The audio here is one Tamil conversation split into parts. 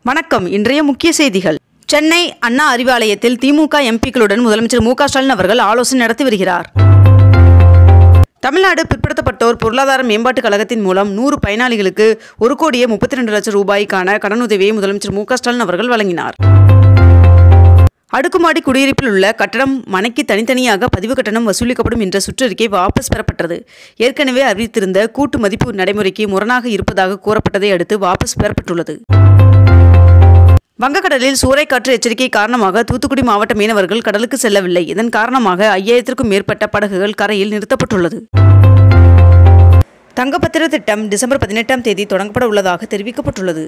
வணக்கம். இன்றைய முக்கிய செய்திகள். சென்னை அண்ணா அறிவாலயத்தில் திமுக எம்பிக்களுடன் முதலமைச்சர் மு க ஸ்டாலின் அவர்கள் ஆலோசனை நடத்தி வருகிறார். தமிழ்நாடு பிற்படுத்தப்பட்டோர் பொருளாதார மேம்பாட்டுக் கழகத்தின் மூலம் 100 பயனாளிகளுக்கு 1,32,00,000 ரூபாய்க்கான கடனுதவியை முதலமைச்சர் மு க ஸ்டாலின் அவர்கள் வழங்கினார். அடுக்குமாடி குடியிருப்பில் உள்ள கட்டடம் மனைக்கு தனித்தனியாக பதிவு கட்டணம் வசூலிக்கப்படும் என்ற சுற்றறிக்கை வாபஸ் பெறப்பட்டது. ஏற்கனவே அறிவித்திருந்த கூட்டு மதிப்பு நடைமுறைக்கு முரணாக இருப்பதாக கூறப்பட்டதை அடுத்து வாபஸ் பெறப்பட்டுள்ளது. வங்கக்கடலில் சூறைக்காற்று எச்சரிக்கை காரணமாக தூத்துக்குடி மாவட்ட மீனவர்கள் கடலுக்கு செல்லவில்லை. இதன் காரணமாக 5000க்கும் மேற்பட்ட படகுகள் கரையில் நிறுத்தப்பட்டுள்ளது. தங்கப்பத்திர திட்டம் டிசம்பர் 18ஆம் தேதி தொடங்கப்பட உள்ளதாக தெரிவிக்கப்பட்டுள்ளது.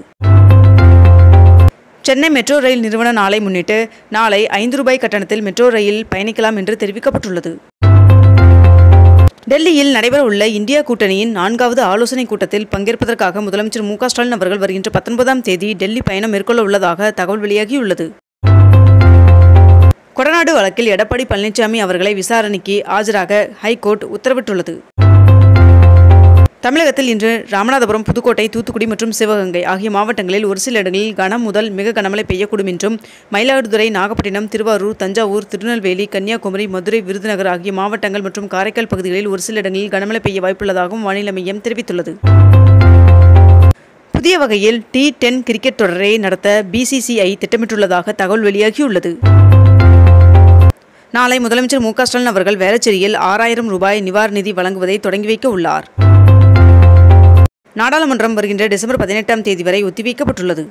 சென்னை மெட்ரோ ரயில் நிறுவன நாளை முன்னிட்டு நாளை 5 ரூபாய் கட்டணத்தில் மெட்ரோ ரயில் பயணிக்கலாம் என்று தெரிவிக்கப்பட்டுள்ளது. டெல்லியில் நடைபெறவுள்ள இந்தியா கூட்டணியின் 4வது ஆலோசனைக் கூட்டத்தில் பங்கேற்பதற்காக முதலமைச்சர் மு க ஸ்டாலின் அவர்கள் வருகின்ற 19ஆம் தேதி டெல்லி பயணம் மேற்கொள்ள உள்ளதாக தகவல் வெளியாகியுள்ளது. கொடநாடு வழக்கில் எடப்பாடி பழனிசாமி அவர்களை விசாரணைக்கு ஆஜராக ஹைகோர்ட் உத்தரவிட்டுள்ளது. தமிழகத்தில் இன்று ராமநாதபுரம், புதுக்கோட்டை, தூத்துக்குடி மற்றும் சிவகங்கை ஆகிய மாவட்டங்களில் ஒரு சில இடங்களில் கனம் முதல் மிக கனமழை பெய்யக்கூடும் என்றும், மயிலாடுதுறை, நாகப்பட்டினம், திருவாரூர், தஞ்சாவூர், திருநெல்வேலி, கன்னியாகுமரி, மதுரை, விருதுநகர் ஆகிய மாவட்டங்கள் மற்றும் காரைக்கால் பகுதிகளில் ஒரு சில இடங்களில் கனமழை பெய்ய வாய்ப்புள்ளதாகவும் வானிலை மையம் தெரிவித்துள்ளது. புதிய வகையில் T10 கிரிக்கெட் தொடரை நடத்த BCCI திட்டமிட்டுள்ளதாக தகவல் வெளியாகியுள்ளது. நாளை முதலமைச்சர் மு க ஸ்டாலின் அவர்கள் வேளச்சேரியில் 6000 ரூபாய் நிவாரண நிதி வழங்குவதை தொடங்கி வைக்க உள்ளார். நாடாளுமன்றம் வருகின்ற டிசம்பர் 18ஆம் தேதி வரை ஒத்திவைக்கப்பட்டுள்ளது.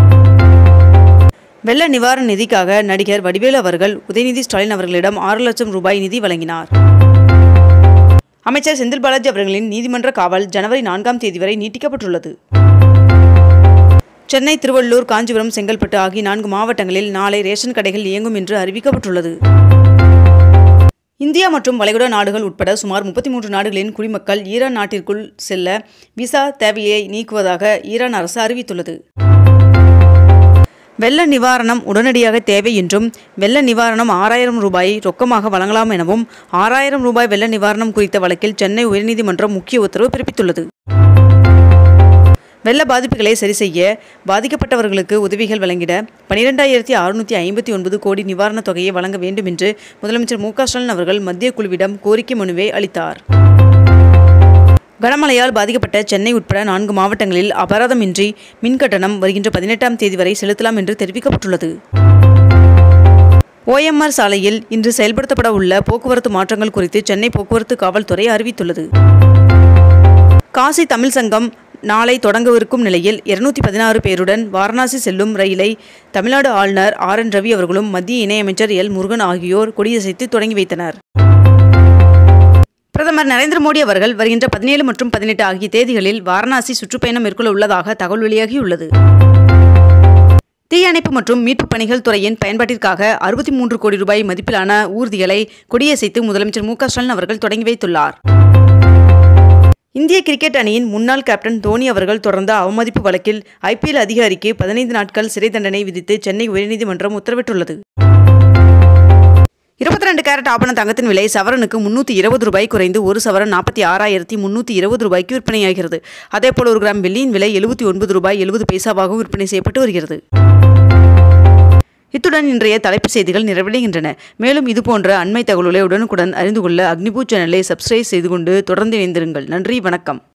வெள்ள நிவாரண நிதிக்காக நடிகர் வடிவேலு அவர்கள் உதயநிதி ஸ்டாலின் அவர்களிடம் 6 லட்சம் ரூபாய் நிதி வழங்கினார். அமைச்சர் செந்தில் பாலாஜி அவர்களின் நீதிமன்ற காவல் ஜனவரி 4ஆம் தேதி வரை நீட்டிக்கப்பட்டுள்ளது. சென்னை, திருவள்ளூர், காஞ்சிபுரம், செங்கல்பட்டு ஆகிய 4 மாவட்டங்களில் நாளை ரேஷன் கடைகள் இயங்கும் என்று அறிவிக்கப்பட்டுள்ளது. இந்தியா மற்றும் வளைகுடா நாடுகள் உட்பட சுமார் 33 நாடுகளின் குடிமக்கள் ஈரான் நாட்டிற்குள் செல்ல விசா தேவையை நீக்குவதாக ஈரான் அரசு அறிவித்துள்ளது. வெள்ள நிவாரணம் உடனடியாக தேவை என்றும், வெள்ள நிவாரணம் 6000 ரூபாயை ரொக்கமாக வழங்கலாம் எனவும் 6000 ரூபாய் வெள்ள நிவாரணம் குறித்த வழக்கில் சென்னை உயர்நீதிமன்றம் முக்கிய உத்தரவு பிறப்பித்துள்ளது. வெள்ள பாதிப்புகளை சரி செய்ய பாதிக்கப்பட்டவர்களுக்கு உதவிகள் வழங்கிட 12,659 கோடி நிவாரணத் தொகையை வழங்க வேண்டும் என்று முதலமைச்சர் மு க ஸ்டாலின் அவர்கள் மத்திய குழுவிடம் கோரிக்கை மனுவை அளித்தார். கனமழையால் பாதிக்கப்பட்ட சென்னை உட்பட 4 மாவட்டங்களில் அபராதமின்றி மின்கட்டணம் வருகின்ற 18ஆம் தேதி வரை செலுத்தலாம் என்று தெரிவிக்கப்பட்டுள்ளது. OMR சாலையில் இன்று செயல்படுத்தப்பட உள்ள போக்குவரத்து மாற்றங்கள் குறித்து சென்னை போக்குவரத்து காவல்துறை அறிவித்துள்ளது. காசி தமிழ் சங்கம் நாளை தொடங்கவிருக்கும் நிலையில் 216 பேருடன் வாரணாசி செல்லும் ரயிலை தமிழ்நாடு ஆளுநர் RN ரவி அவர்களும் மத்திய இணையமைச்சர் L முருகன் ஆகியோர் கொடியசைத்து தொடங்கி வைத்தனர். பிரதமர் நரேந்திர மோடி அவர்கள் வருகின்ற 17 மற்றும் 18 ஆகிய தேதிகளில் வாரணாசி சுற்றுப்பயணம் மேற்கொள்ள உள்ளதாக தகவல் வெளியாகியுள்ளது. தீயணைப்பு மற்றும் மீட்புப் பணிகள் துறையின் பயன்பாட்டிற்காக 63 கோடி ரூபாய் மதிப்பிலான ஊர்திகளை கொடியசைத்து முதலமைச்சர் மு க ஸ்டாலின் அவர்கள் தொடங்கி வைத்துள்ளார். இந்திய கிரிக்கெட் அணியின் முன்னாள் கேப்டன் தோனி அவர்கள் தொடர்ந்த அவமதிப்பு வழக்கில் IPL அதிகாரிக்கு 15 நாட்கள் சிறை தண்டனை விதித்து சென்னை உயர்நீதிமன்றம் உத்தரவிட்டுள்ளது. 22 கேரட் ஆபண தங்கத்தின் விலை சவரனுக்கு 320 ரூபாய் குறைந்து 1 சவரன் 46,320 ரூபாய்க்கு விற்பனையாகிறது. அதேபோல் 1 கிராம் வெள்ளியின் விலை 79 ரூபாய் 70 பைசாவாகவும் விற்பனை செய்யப்பட்டு வருகிறது. இத்துடன் இன்றைய தலைப்புச் செய்திகள் நிறைவடைகின்றன. மேலும் இதுபோன்ற அண்மை தகவல்களை உடனுக்குடன் அறிந்து கொள்ள அக்னிபூ சேனலை சப்ஸ்கிரைப் செய்து கொண்டு தொடர்ந்து இணைந்திருங்கள். நன்றி, வணக்கம்.